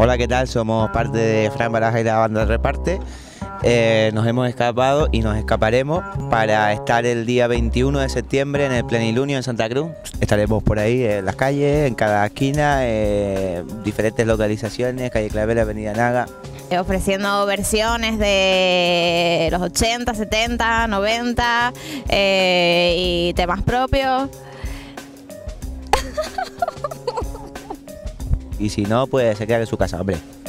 Hola, ¿qué tal? Somos parte de Fran Baraja y la banda Reparte. Nos hemos escapado y nos escaparemos para estar el día 21 de septiembre en el Plenilunio en Santa Cruz. Estaremos por ahí en las calles, en cada esquina, diferentes localizaciones, calle Clavera, avenida Naga. Ofreciendo versiones de los 80, 70, 90 y temas propios. Y si no, pues se queda en su casa, hombre.